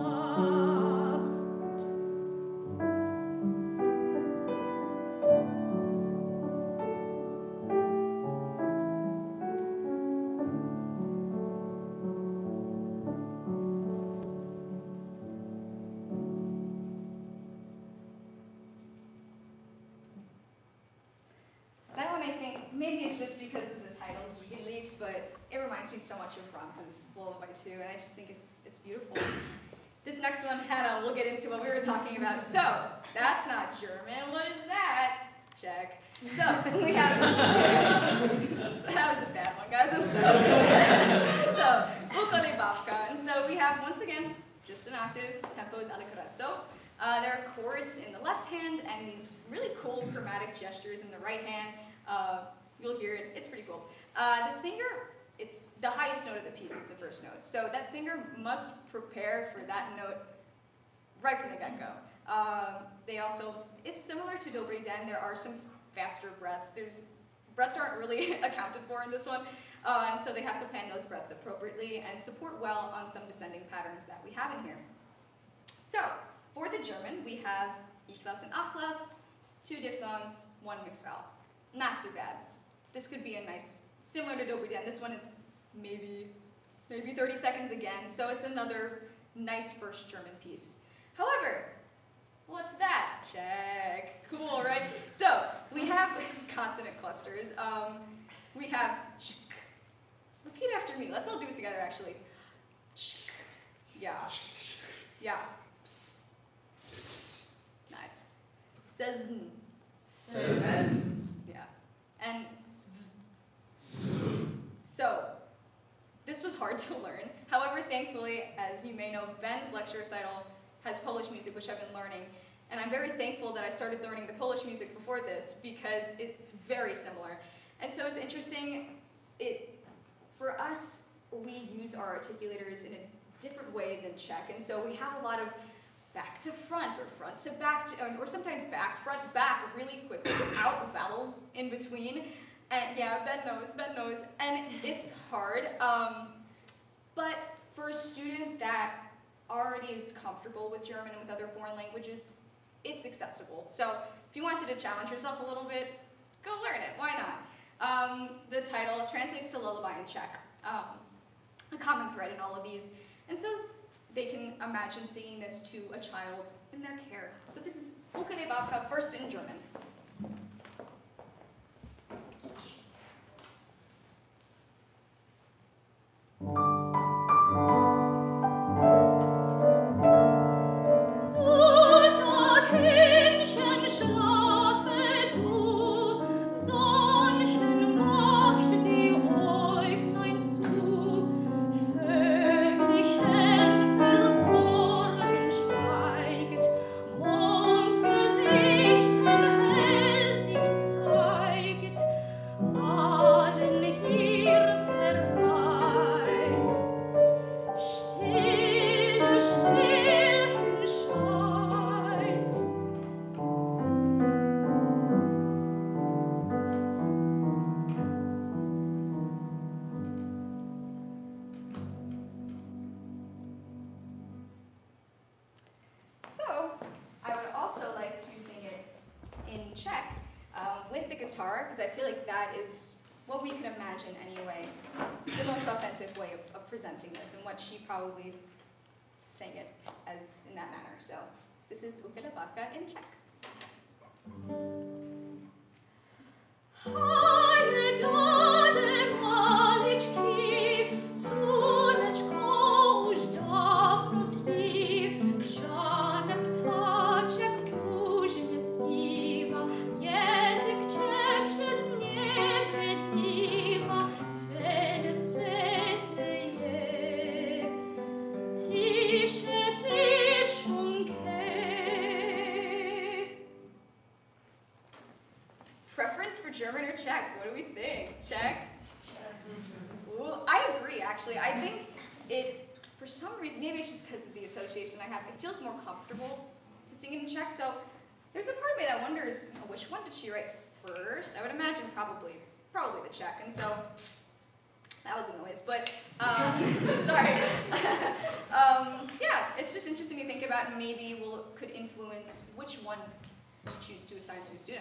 Nacht. That one I think, maybe it's just because of the title, Wiegenlied, but it reminds me so much of Brahms's Lullaby too, and I just think it's, it's beautiful. This next one, Hannah, we'll get into what we were talking about. So, that's not German, what is that? Check. So, we have, that was a bad one, guys, I'm sorry. So, Vukolibavka, and so we have, once again, just an octave, tempo is allegretto. Uh, there are chords in the left hand and these really cool chromatic gestures in the right hand. Uh, you'll hear it, it's pretty cool. Uh, the singer, it's the highest note of the piece is the first note. So that singer must prepare for that note right from the get-go. Uh, they also, it's similar to Dobry Den, there are some faster breaths. There's, breaths aren't really accounted for in this one, uh, and so they have to plan those breaths appropriately and support well on some descending patterns that we have in here. So, for the German, we have Ich-Lauts and Ach-Lauts, two diphthongs, one mixed vowel. Not too bad. This could be a nice, similar to Dobry Den, this one is maybe, maybe thirty seconds again, so it's another nice first German piece. However, check. Cool, right? So we have consonant clusters. Um, we have ch. Repeat after me. Let's all do it together, actually. Ch. Yeah. Yeah. Nice. Sezn. Sezn. Yeah. And sv. So, this was hard to learn. However, thankfully, as you may know, Ben's lecture recital has Polish music, which I've been learning. And I'm very thankful that I started learning the Polish music before this because it's very similar. And so it's interesting, it, for us, we use our articulators in a different way than Czech. And so we have a lot of back to front or front to back, or sometimes back, front, back really quickly without vowels in between. And yeah, Ben knows, Ben knows. And it's hard. Um, but for a student that already is comfortable with German and with other foreign languages, it's accessible. So if you wanted to challenge yourself a little bit, go learn it. Why not? Um, the title translates to lullaby in Czech. Um, a common thread in all of these. And so they can imagine singing this to a child in their care. So this is Ukane Babka, first in German. Because I feel like that is what we can imagine anyway, the most authentic way of, of presenting this and what she probably sang it as in that manner. So this is Ukane Babka in Czech. German or Czech? What do we think? Czech? Ooh, I agree, actually. I think it, for some reason, maybe it's just because of the association I have, it feels more comfortable to sing it in Czech. So there's a part of me that wonders, you know, which one did she write first? I would imagine probably, probably the Czech. And so that was a noise, but um, sorry. um, yeah, it's just interesting to think about. Maybe will could influence which one you choose to assign to a student.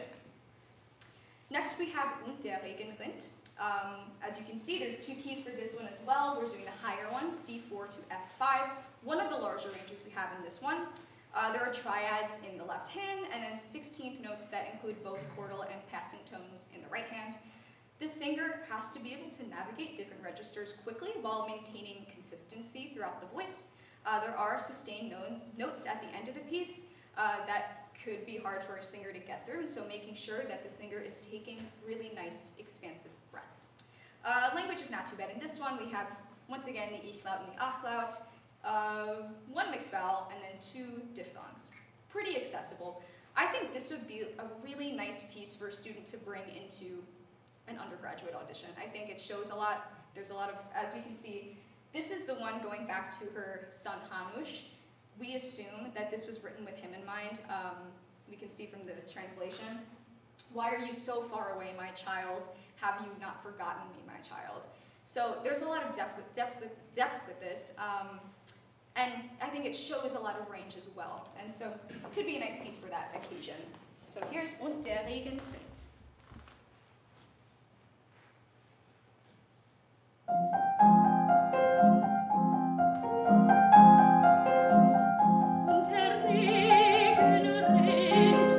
Next we have Und der Regenwind. Um, as you can see, there's two keys for this one as well. We're doing the higher one, C four to F five, one of the larger ranges we have in this one. Uh, there are triads in the left hand, and then sixteenth notes that include both chordal and passing tones in the right hand. The singer has to be able to navigate different registers quickly while maintaining consistency throughout the voice. Uh, there are sustained notes, notes at the end of the piece uh, that could be hard for a singer to get through, and so making sure that the singer is taking really nice, expansive breaths. Uh, language is not too bad. In this one, we have, once again, the ich laut and the ach laut, uh, one mixed vowel, and then two diphthongs. Pretty accessible. I think this would be a really nice piece for a student to bring into an undergraduate audition. I think it shows a lot. There's a lot of, as we can see, this is the one going back to her son Hanush. We assume that this was written with him in mind. Um, we can see from the translation, "Why are you so far away, my child? Have you not forgotten me, my child?" So there's a lot of depth with, depth with, depth with this, um, and I think it shows a lot of range as well. And so it could be a nice piece for that occasion. So here's Und der Regenwind. Und der Regen rennt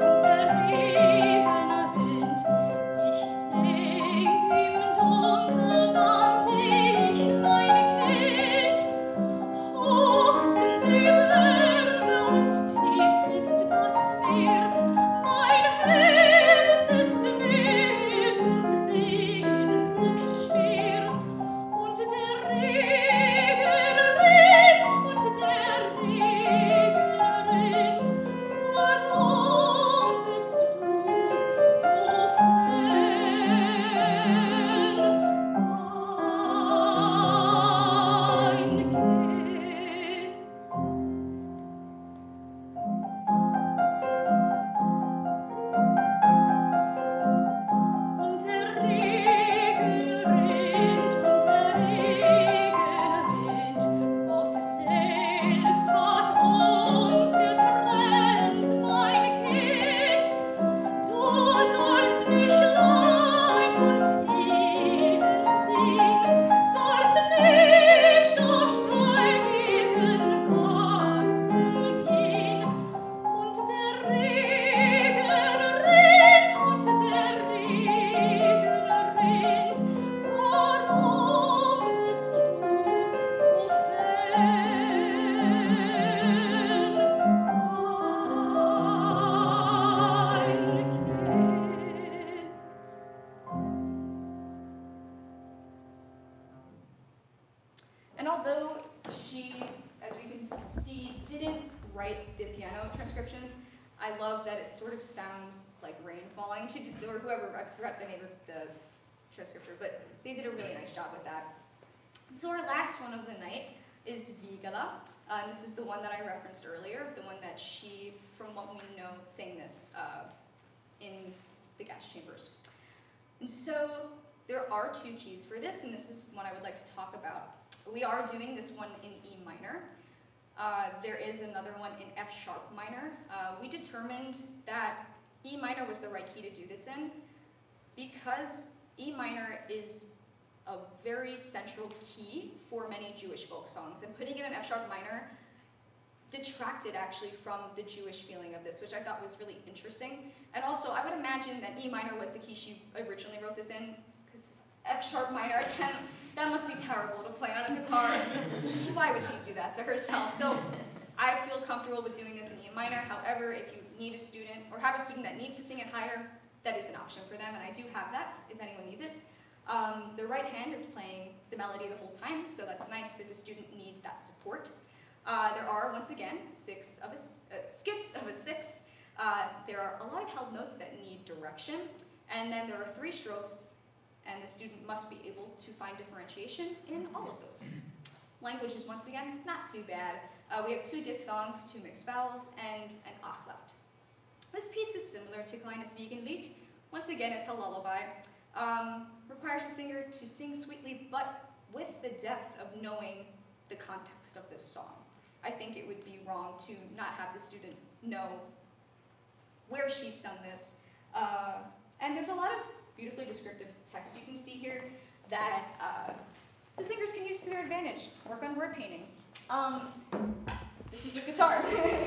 write the piano transcriptions, I love that it sort of sounds like rain falling. She did, or whoever, I forgot the name of the transcriptor, but they did a really nice job with that. So our last one of the night is Vigala. Uh, this is the one that I referenced earlier, the one that she, from what we know, sang this uh, in the gas chambers. And so there are two keys for this, and this is one I would like to talk about. We are doing this one in E minor. Uh, there is another one in F sharp minor. Uh, we determined that E minor was the right key to do this in because E minor is a very central key for many Jewish folk songs, and putting it in F sharp minor detracted actually from the Jewish feeling of this, which I thought was really interesting. And also, I would imagine that E minor was the key she originally wrote this in, because F sharp minor, I can't, that must be terrible to play on a guitar. Why would she do that to herself? So I feel comfortable with doing this in E minor. However, if you need a student, or have a student that needs to sing it higher, that is an option for them, and I do have that if anyone needs it. Um, the right hand is playing the melody the whole time, so that's nice if a student needs that support. Uh, there are, once again, sixth of a, uh, skips of a sixth. Uh, there are a lot of held notes that need direction, and then there are three strophes, and the student must be able to find differentiation in all of those. Language is, once again, not too bad. Uh, we have two diphthongs, two mixed vowels, and an achlaut. This piece is similar to Kleines Wiegenlied. Once again, it's a lullaby. Um, requires the singer to sing sweetly, but with the depth of knowing the context of this song. I think it would be wrong to not have the student know where she sung this. Uh, and there's a lot of beautifully descriptive text you can see here that uh, the singers can use to their advantage. Work on word painting. Um, this is with guitar.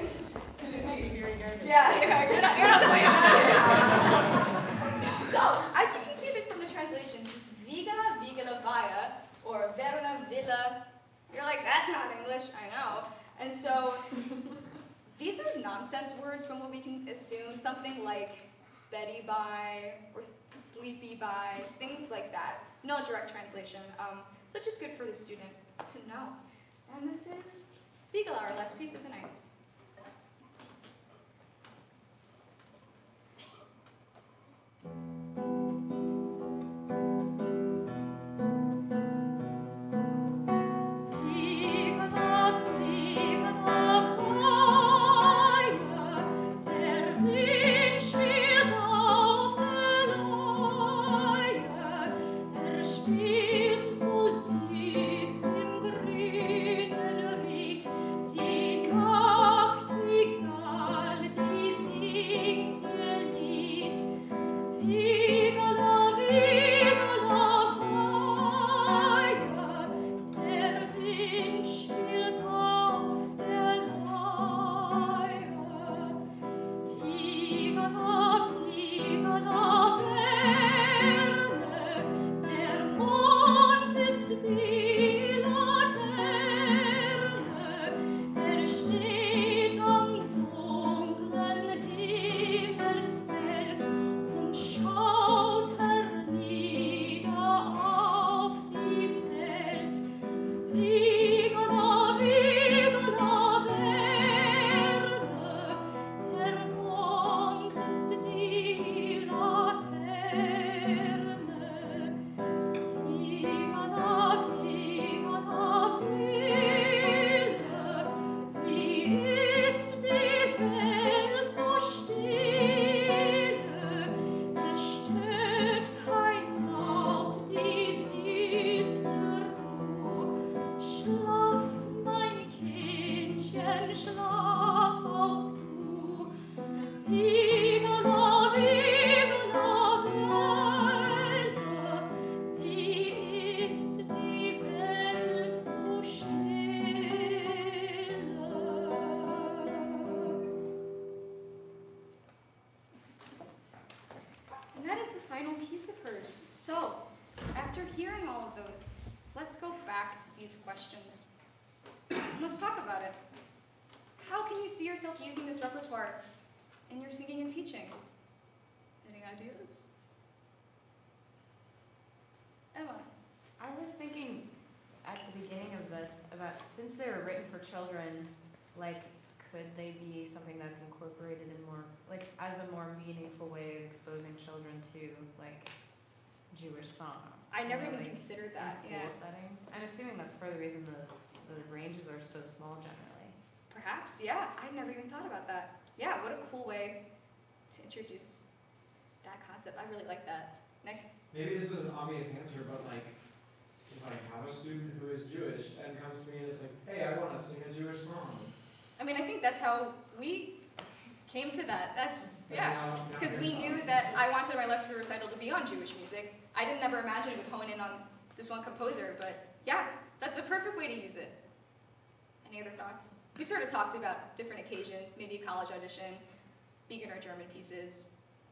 Yeah, yeah, you're not, you're not playing. So, as you can see from the translations, it's Vigala, Vigala Vaya, or Verna, Villa. You're like, that's not English, I know. And so, these are nonsense words from what we can assume, something like Betty by, or sleepy by, things like that. No direct translation, um, so just good for the student to know. And this is Vigala, our last piece of the night. So, after hearing all of those, let's go back to these questions. Let's talk about it. How can you see yourself using this repertoire in your singing and teaching? Any ideas? Emma? I was thinking at the beginning of this about, since they were written for children, like, could they be something that's incorporated in more, like, as a more meaningful way of exposing children to, like, Jewish song? I never you know, even like, considered in that, school yeah. settings? I'm assuming that's part of the reason the, the ranges are so small generally. Perhaps, yeah, I never even thought about that. Yeah, what a cool way to introduce that concept. I really like that. Nick? Maybe this is an obvious answer, but like, if I have a student who is Jewish and comes to me and is like, hey, I want to sing a Jewish song. I mean, I think that's how we came to that. That's, But yeah. now- now Because you're we song. knew that I wanted my lecture recital to be on Jewish music. I didn't ever imagine it would hone in on this one composer, but yeah, that's a perfect way to use it. Any other thoughts? We sort of talked about different occasions, maybe a college audition, beginner German pieces.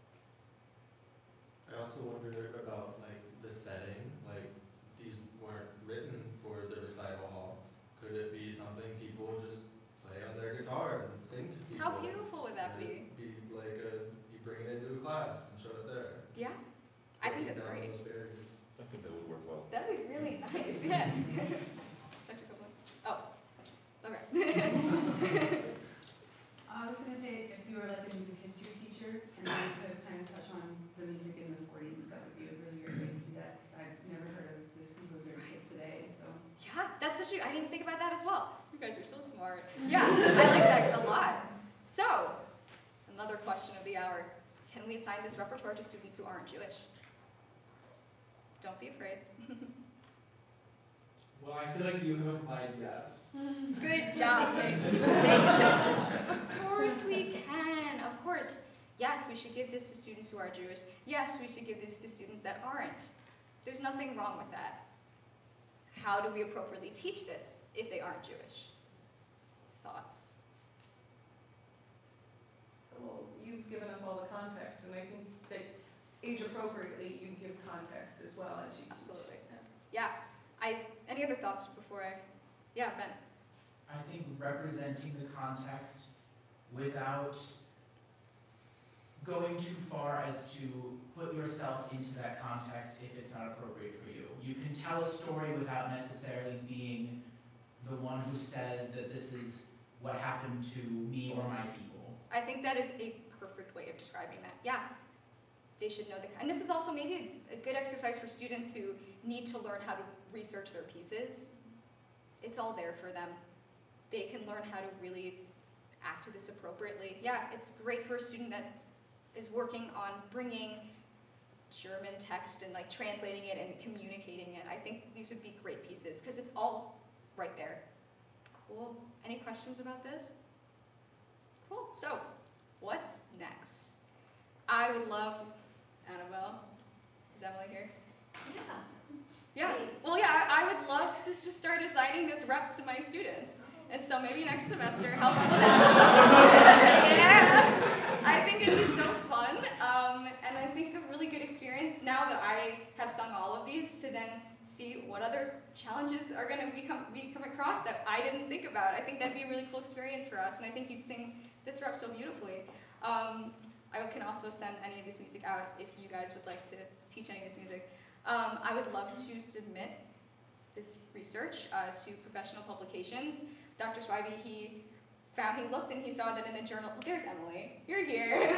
I also wonder about like the setting, like these weren't written for the recital hall. Could it be something people just play on their guitar and sing to people? How beautiful would that Could be? it be like a, you bring it into a class and show it there? Yeah, I think that's Breaking down great. those barriers. I think that would work well. That would be really nice, yeah. Doctor Copeland? Oh, okay. I was gonna say, if you were like a music history teacher and wanted to kind of touch on the music in the forties, that would be a really great way to do that, because I've never heard of this composer until today, so. Yeah, that's such a, I didn't even think about that as well. You guys are so smart. Yeah, I like that a lot. So, another question of the hour. Can we assign this repertoire to students who aren't Jewish? Don't be afraid. Well, I feel like you have implied yes. Good job, Nick. Thank you. Of course we can. Of course. Yes, we should give this to students who are Jewish. Yes, we should give this to students that aren't. There's nothing wrong with that. How do we appropriately teach this if they aren't Jewish? Thoughts? Well, you've given us all the context, and I think that age appropriately, you give context as well as you teach. Absolutely. Yeah. I, any other thoughts before I, yeah, Ben? I think representing the context without going too far as to put yourself into that context if it's not appropriate for you. You can tell a story without necessarily being the one who says that this is what happened to me or my people. I think that is a perfect way of describing that. Yeah. They should know the, and this is also maybe a good exercise for students who need to learn how to research their pieces. It's all there for them. They can learn how to really act to this appropriately. Yeah, it's great for a student that is working on bringing German text and like translating it and communicating it. I think these would be great pieces because it's all right there. Cool. Any questions about this? Cool. So, what's next? I would love, Annabelle, is Emily here? Yeah. Yeah, well yeah, I I would love to just start assigning this rep to my students. And so maybe next semester, help with that. Yeah, I think it'd be so fun. Um, and I think a really good experience now that I have sung all of these to then see what other challenges are gonna become, we come across that I didn't think about. I think that'd be a really cool experience for us. And I think you'd sing this rep so beautifully. Um, I can also send any of this music out if you guys would like to teach any of this music. Um, I would love to submit this research uh, to professional publications. Doctor Schweibe, he found, he looked and he saw that in the journal, there's Emily, you're here.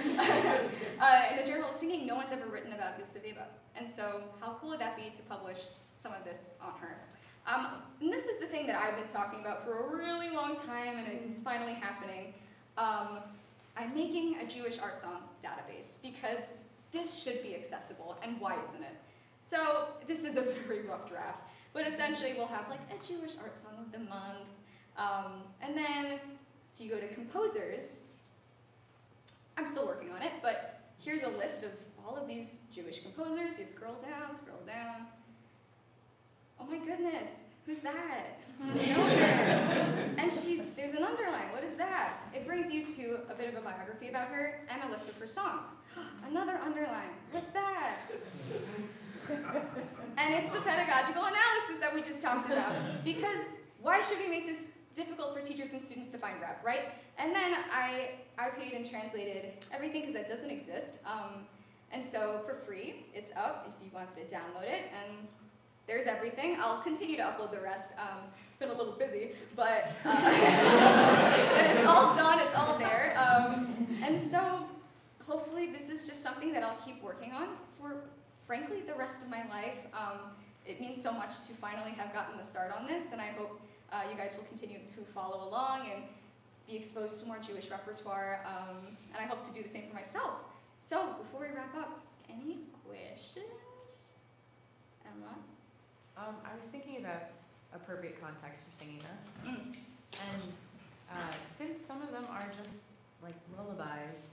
uh, in the journal of singing, no one's ever written about Ilse Weber. And so how cool would that be to publish some of this on her? Um, and this is the thing that I've been talking about for a really long time, and it's finally happening. Um, I'm making a Jewish art song database because this should be accessible, and why isn't it? So this is a very rough draft, but essentially we'll have like a Jewish art song of the month, um, and then if you go to composers, I'm still working on it, but here's a list of all of these Jewish composers. You scroll down, scroll down. Oh my goodness, who's that? And she's, there's an underline, what is that? It brings you to a bit of a biography about her and a list of her songs. Another underline, what's that? And it's the pedagogical analysis that we just talked about. Because why should we make this difficult for teachers and students to find rep, right? And then I, I paid and translated everything because that doesn't exist. Um, and so for free, it's up if you wanted to download it. And there's everything. I'll continue to upload the rest. Um, been a little busy, but, uh, but it's all done, it's all there. Um, and so hopefully this is just something that I'll keep working on for, frankly, the rest of my life. Um, it means so much to finally have gotten the start on this, and I hope uh, you guys will continue to follow along and be exposed to more Jewish repertoire, um, and I hope to do the same for myself. So before we wrap up, any questions? Emma? Um, I was thinking about appropriate context for singing this. Mm. And uh, since some of them are just like lullabies,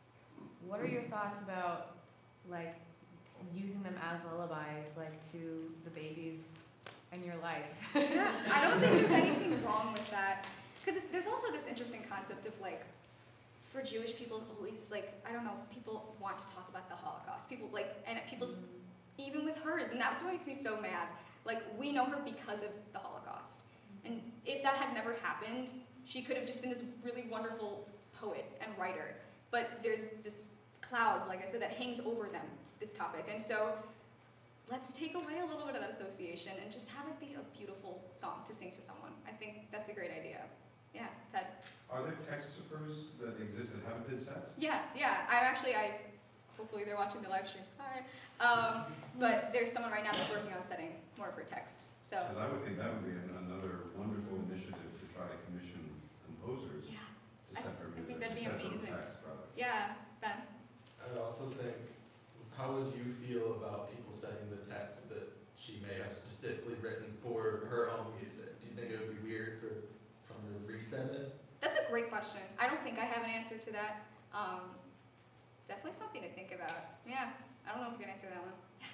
what are your thoughts about like s- using them as lullabies, like to the babies in your life? Yeah, I don't think there's anything wrong with that. Because there's also this interesting concept of like, for Jewish people, always like, I don't know, people want to talk about the Holocaust. People like, and people's, even with hers, and that's what makes me so mad. Like, we know her because of the Holocaust. And if that had never happened, she could have just been this really wonderful poet and writer. But there's this cloud, like I said, that hangs over them, this topic. And so let's take away a little bit of that association and just have it be a beautiful song to sing to someone. I think that's a great idea. Yeah, Ted? Are there texts of hers that exist that haven't been set? Yeah, yeah. I actually, I hopefully they're watching the live stream. Hi. Um, but there's someone right now that's working on setting more of her texts. So. Because I would think that would be an- another wonderful initiative to try to commission composers Yeah. to set their I music, think that'd to be set their amazing. text, rather. Yeah, Ben. I also think, how would you feel about people setting the text that she may have specifically written for her own music? Do you think it would be weird for someone to resend it? That's a great question. I don't think I have an answer to that. Um, definitely something to think about. Yeah, I don't know if we can answer that one.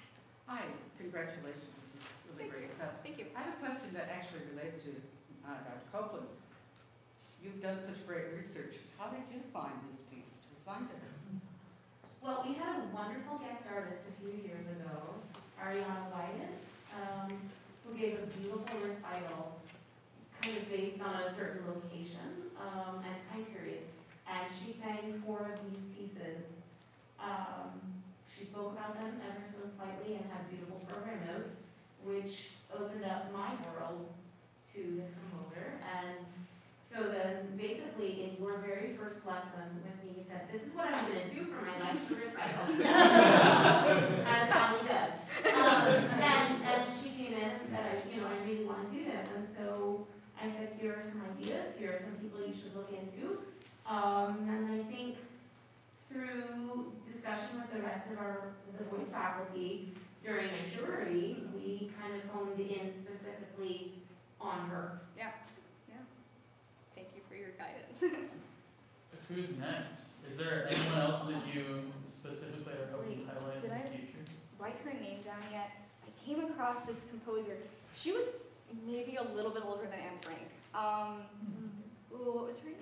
Hi, congratulations, this is really Thank great you. stuff. Thank you. I have a question that actually relates to uh, Doctor Copeland. You've done such great research. How did you find this piece to assign to her? Well, we had a wonderful guest artist a few years ago, Ariana Wyatt, um, who gave a beautiful recital, kind of based on a certain location um, and time period. And she sang four of these pieces. Um, she spoke about them ever so slightly and had beautiful program notes, which opened up my world to this composer. And so then, basically, in your very first lesson with me, you said, "This is what I'm going to do for my lecture recital," as Ali does. Um, and and she came in and said, I, "You know, I really want to do this." And so I said, "Here are some ideas. Here are some people you should look into." Um, and I think through discussion with the rest of our the voice faculty during a jury, we kind of honed in specifically on her. Yeah. Yeah. Thank you for your guidance. Who's next? Is there anyone else that you specifically are hoping to Wait, highlight in did the I- future? Write her name down yet. I came across this composer. She was maybe a little bit older than Anne Frank. Um, ooh, what was her name?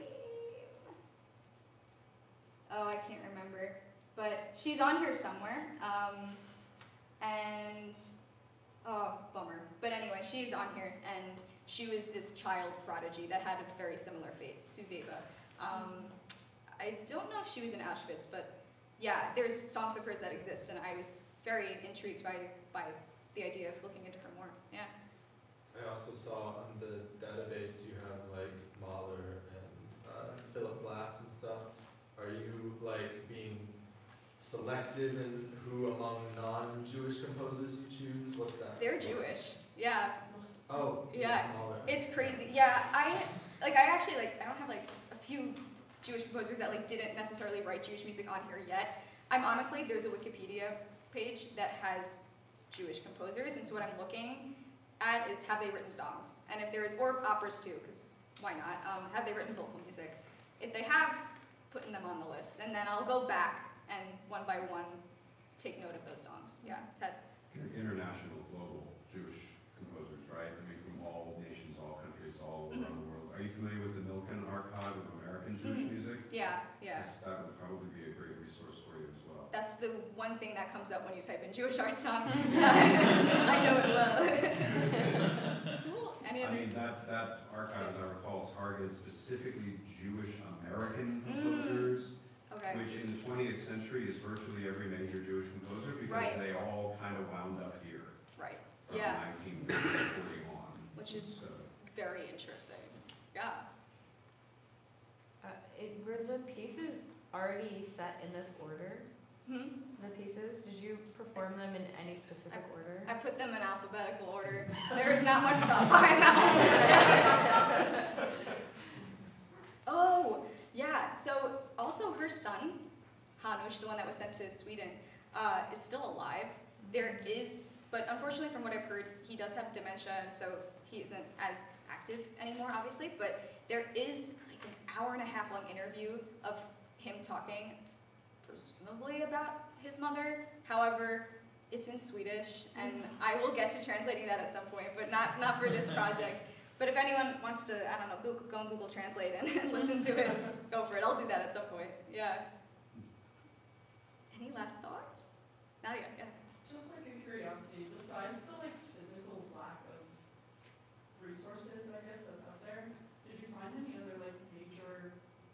Oh, I can't remember. But she's on here somewhere. Um, and, oh, bummer. But anyway, she's on here, and she was this child prodigy that had a very similar fate to Weber. Um, I don't know if she was in Auschwitz, but yeah, there's songs of hers that exist, and I was very intrigued by, by the idea of looking into her more. Yeah. I also saw on the database you have like Mahler and uh, Philip Glass and stuff. Are you like being selective in who among non-Jewish composers you choose? What's that? They're Jewish. Yeah. Oh, Yeah. it's Mahler. It's crazy. Yeah, I like I actually like I don't have like a few Jewish composers that like didn't necessarily write Jewish music on here yet. I'm honestly there's a Wikipedia page that has Jewish composers, and so what I'm looking at is have they written songs, and if there is, or operas too, because why not? Um, have they written vocal music? If they have, putting them on the list, and then I'll go back and one by one take note of those songs. Yeah, Ted. Inter- International, global Jewish composers, right? I mean, from all nations, all countries, all Mhm. around the world. Are you familiar with the Milken Archive of American Jewish Mhm. music? Yeah, yeah. Yes, that would probably be a great resource for you as well. That's the one thing that comes up when you type in Jewish art song. I know it well. Cool. Any I other? mean, that, that archive, as I recall, targeted specifically Jewish American Mm. composers, Okay. which in the twentieth century is virtually every major Jewish composer because Right. they all kind of wound up here. Right. from Yeah. nineteen forty on. Which is So, very interesting. Yeah. Uh, it, were the pieces already set in this order? Hmm? The pieces, did you perform them in any specific order? I put them in alphabetical order. There is not much thought behind that one. Oh, yeah, so also her son, Hanush, the one that was sent to Sweden, uh, is still alive. There is, but unfortunately from what I've heard, he does have dementia, and so he isn't as active anymore, obviously, but there is like an hour and a half long interview of him talking, presumably about his mother. However, it's in Swedish, and I will get to translating that at some point, but not, not for this project. But if anyone wants to, I don't know, Google, go on Google Translate and, and listen to it, go for it. I'll do that at some point. Yeah. Any last thoughts? Nadia, yeah. Just like a curiosity, besides the like physical lack of resources, I guess, that's out there, did you find any other like major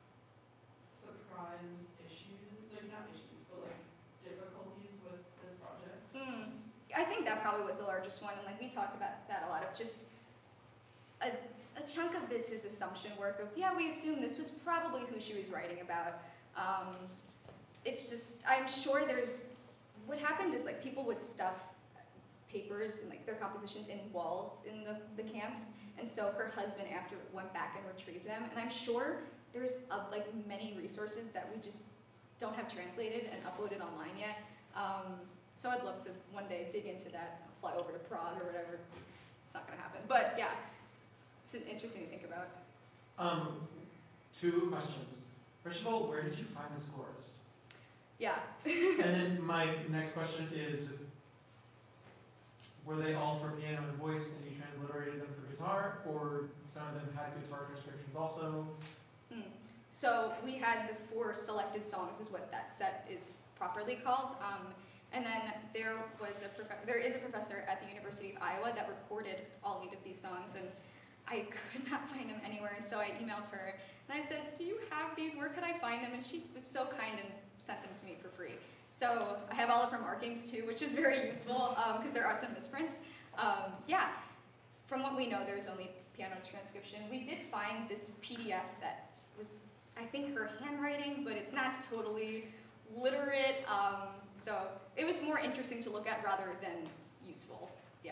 surprise issues, like not issues, but like difficulties with this project? Hmm. I think that probably was the largest one, and like we talked about that a lot of just a, a chunk of this is assumption work of, yeah, we assume this was probably who she was writing about. Um, it's just, I'm sure there's, what happened is like people would stuff papers and like their compositions in walls in the, the camps, and so her husband after went back and retrieved them, and I'm sure there's uh, like many resources that we just don't have translated and uploaded online yet. Um, so I'd love to one day dig into that, fly over to Prague or whatever. It's not gonna happen, but yeah. It's interesting to think about. Um, two questions. First of all, where did you find the scores? Yeah. And then my next question is, were they all for piano and voice and you transliterated them for guitar, or some of them had guitar transcriptions also? Hmm. So we had the four selected songs is what that set is properly called. Um, and then there was a prof there is a professor at the University of Iowa that recorded all eight of these songs, and I could not find them anywhere, and so I emailed her, and I said, do you have these, where could I find them? And she was so kind and sent them to me for free. So I have all of her markings too, which is very useful, because um, there are some misprints. Um, yeah, from what we know, there's only piano transcription. We did find this P D F that was, I think, her handwriting, but it's not totally literate, um, so it was more interesting to look at rather than useful, yeah.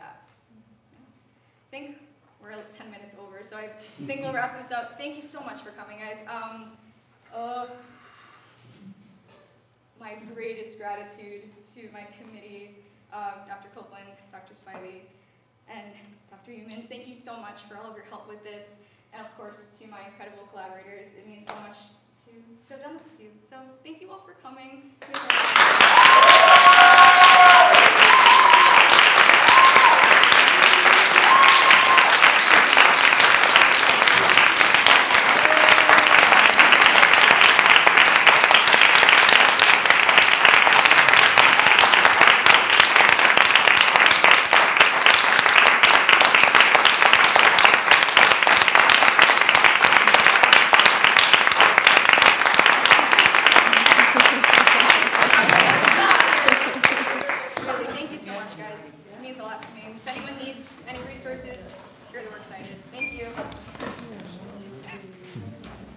I think we're like ten minutes over, so I think we'll wrap this up. Thank you so much for coming, guys. Um, uh, my greatest gratitude to my committee, uh, Doctor Copeland, Doctor Smiley, and Doctor Humans. Thank you so much for all of your help with this, and of course to my incredible collaborators. It means so much to, to have done this with you. So thank you all for coming.